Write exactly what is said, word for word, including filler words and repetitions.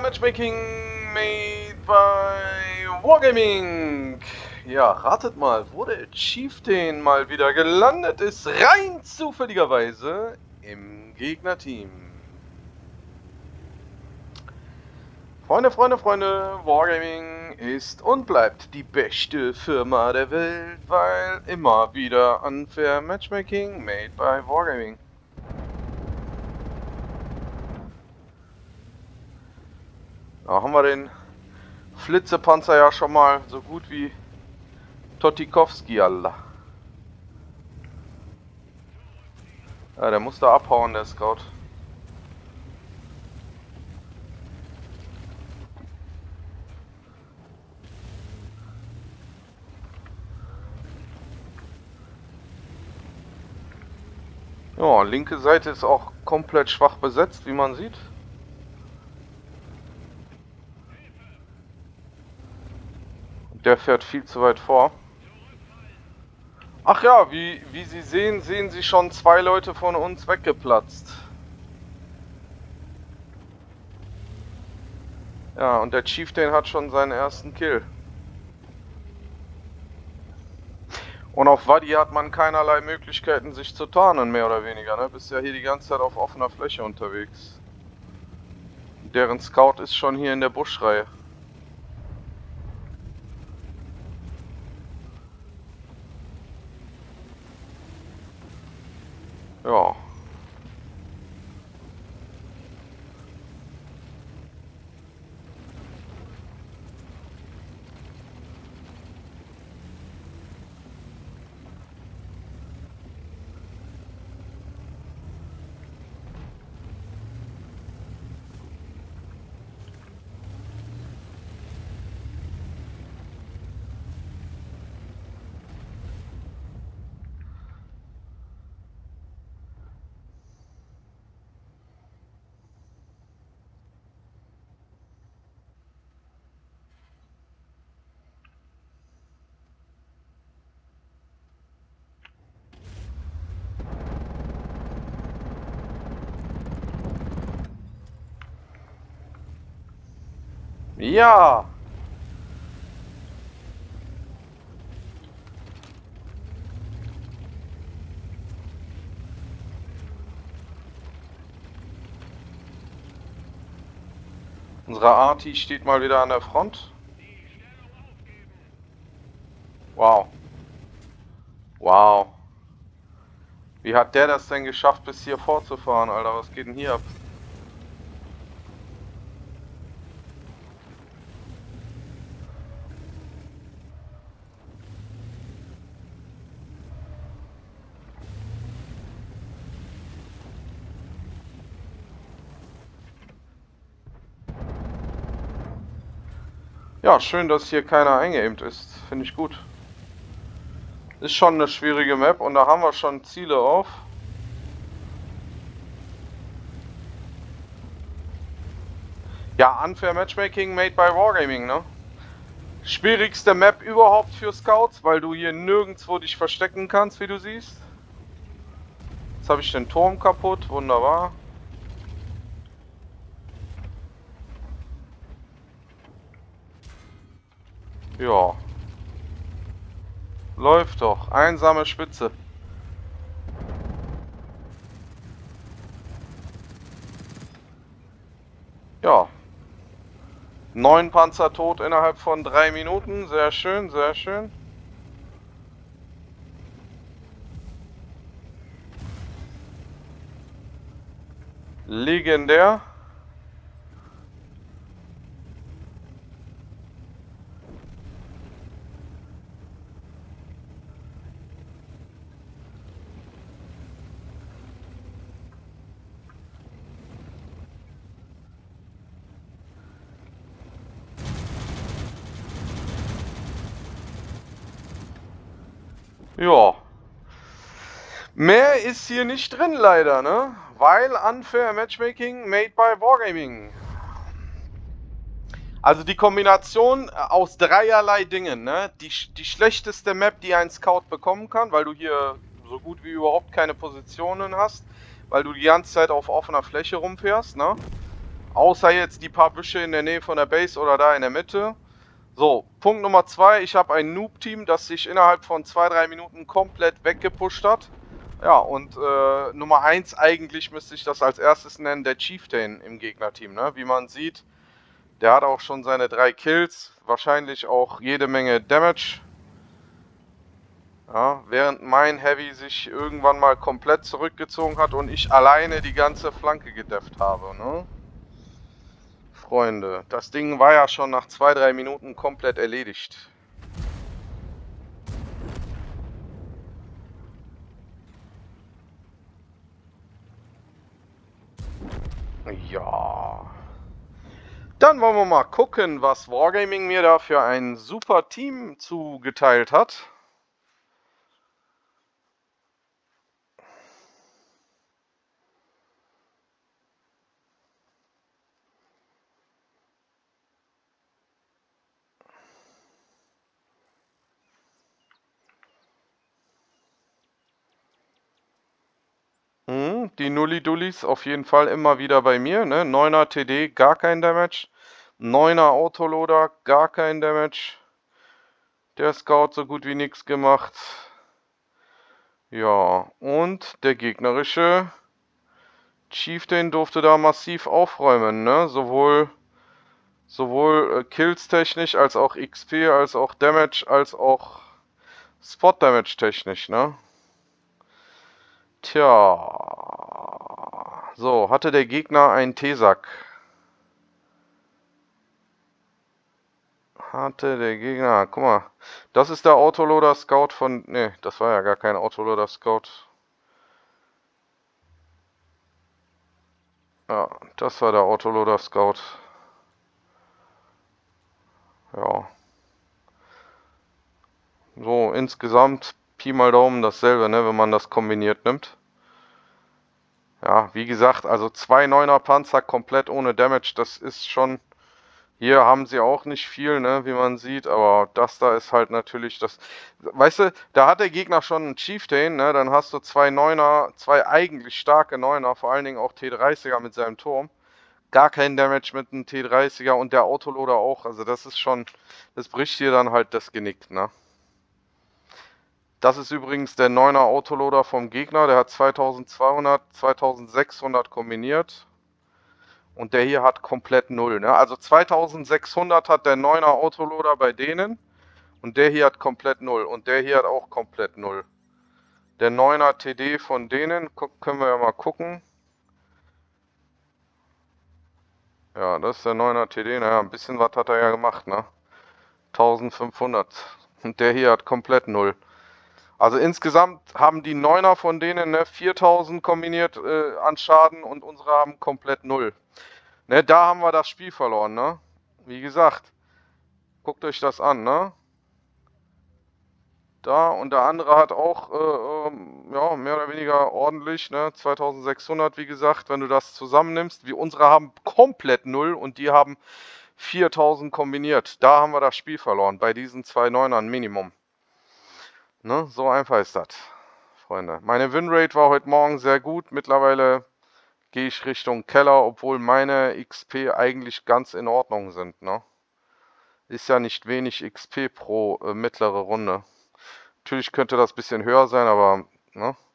Matchmaking made by Wargaming. Ja, ratet mal, wo der Chieftain mal wieder gelandet ist, rein zufälligerweise im Gegnerteam. Freunde, Freunde, Freunde, Wargaming ist und bleibt die beste Firma der Welt, weil immer wieder unfair Matchmaking made by Wargaming. Da haben wir den Flitzepanzer ja schon mal so gut wie Totikowski, Allah. Ja, der muss da abhauen, der Scout. Ja, linke Seite ist auch komplett schwach besetzt, wie man sieht. Der fährt viel zu weit vor. Ach ja, wie, wie Sie sehen, sehen Sie schon zwei Leute von uns weggeplatzt. Ja, und der Chieftain hat schon seinen ersten Kill. Und auf Wadi hat man keinerlei Möglichkeiten, sich zu tarnen, mehr oder weniger. Ne? Bist ja hier die ganze Zeit auf offener Fläche unterwegs. Deren Scout ist schon hier in der Buschreihe. Ja. Ja! Unsere Arti steht mal wieder an der Front. Wow. Wow. Wie hat der das denn geschafft, bis hier vorzufahren, Alter? Was geht denn hier ab? Ja, schön, dass hier keiner eingeaimt ist. Finde ich gut. Ist schon eine schwierige Map und da haben wir schon Ziele auf. Ja, unfair Matchmaking made by Wargaming, ne? Schwierigste Map überhaupt für Scouts, weil du hier nirgendwo dich verstecken kannst, wie du siehst. Jetzt habe ich den Turm kaputt, wunderbar. Ja. Läuft doch. Einsame Spitze. Ja. Neun Panzer tot innerhalb von drei Minuten. Sehr schön, sehr schön. Legendär. Ja. Mehr ist hier nicht drin leider, ne? Weil unfair Matchmaking made by Wargaming. Also die Kombination aus dreierlei Dingen, ne? Die, die schlechteste Map, die ein Scout bekommen kann, weil du hier so gut wie überhaupt keine Positionen hast, weil du die ganze Zeit auf offener Fläche rumfährst, ne? Außer jetzt die paar Büsche in der Nähe von der Base oder da in der Mitte. So, Punkt Nummer zwei, ich habe ein Noob-Team, das sich innerhalb von zwei, drei Minuten komplett weggepusht hat. Ja, und äh, Nummer eins, eigentlich müsste ich das als erstes nennen, der Chieftain im Gegnerteam, ne? Wie man sieht, der hat auch schon seine drei Kills, wahrscheinlich auch jede Menge Damage. Ja, während mein Heavy sich irgendwann mal komplett zurückgezogen hat und ich alleine die ganze Flanke gedefft habe, ne? Freunde, das Ding war ja schon nach zwei, drei Minuten komplett erledigt. Ja. Dann wollen wir mal gucken, was Wargaming mir da für ein super Team zugeteilt hat. Hm, die Nulli-Dullis auf jeden Fall immer wieder bei mir, ne? neuner T D, gar kein Damage. neuner Autoloader, gar kein Damage. Der Scout so gut wie nichts gemacht. Ja, und der gegnerische Chieftain durfte da massiv aufräumen, ne? Sowohl, sowohl äh, Kills technisch, als auch X P, als auch Damage, als auch Spot Damage technisch, ne? Tja. So, hatte der Gegner einen T-Sack? Hatte der Gegner, guck mal. Das ist der Autoloader Scout von, ne, das war ja gar kein Autoloader Scout. Ja, das war der Autoloader Scout. Ja. So, insgesamt Pi mal Daumen dasselbe, ne, wenn man das kombiniert nimmt. Ja, wie gesagt, also zwei neuner Panzer komplett ohne Damage, das ist schon... Hier haben sie auch nicht viel, ne, wie man sieht, aber das da ist halt natürlich das... Weißt du, da hat der Gegner schon einen Chieftain, ne, dann hast du zwei Neuner, zwei eigentlich starke Neuner, vor allen Dingen auch T dreißiger mit seinem Turm. Gar kein Damage mit einem T dreißiger und der Autoloader auch, also das ist schon... Das bricht dir dann halt das Genick, ne. Das ist übrigens der neuner Autoloader vom Gegner, der hat zweitausendzweihundert, zweitausendsechshundert kombiniert. Und der hier hat komplett null, ne? Also zweitausendsechshundert hat der neuner Autoloader bei denen. Und der hier hat komplett null. Und der hier hat auch komplett null. Der neuner T D von denen, können wir ja mal gucken. Ja, das ist der neuner T D. Naja, ein bisschen was hat er ja gemacht, ne? eintausendfünfhundert. Und der hier hat komplett null. Also insgesamt haben die neuner von denen ne, viertausend kombiniert äh, an Schaden und unsere haben komplett null. Ne, da haben wir das Spiel verloren, ne? Wie gesagt, guckt euch das an, ne? Da und der andere hat auch, äh, ähm, ja, mehr oder weniger ordentlich, ne? zweitausendsechshundert, wie gesagt, wenn du das zusammennimmst. Wie unsere haben komplett null und die haben viertausend kombiniert. Da haben wir das Spiel verloren, bei diesen zwei Neunern Minimum. Ne? So einfach ist das, Freunde. Meine Winrate war heute Morgen sehr gut. Mittlerweile gehe ich Richtung Keller, obwohl meine X P eigentlich ganz in Ordnung sind, ne? Ist ja nicht wenig X P pro äh, mittlere Runde. Natürlich könnte das ein bisschen höher sein, aber, ne?